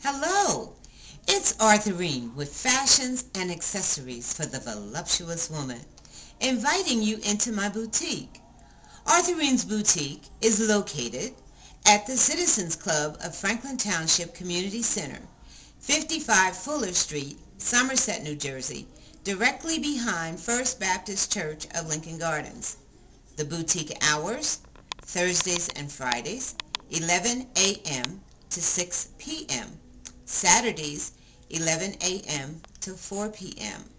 Hello, it's Aurtherine with fashions and accessories for the voluptuous woman, inviting you into my boutique. Aurtherine's boutique is located at the Citizens Club of Franklin Township Community Center, 55 Fuller Street, Somerset, New Jersey, directly behind First Baptist Church of Lincoln Gardens. The boutique hours, Thursdays and Fridays, 11 a.m. to 6 p.m. Saturdays, 11 a.m. to 4 p.m.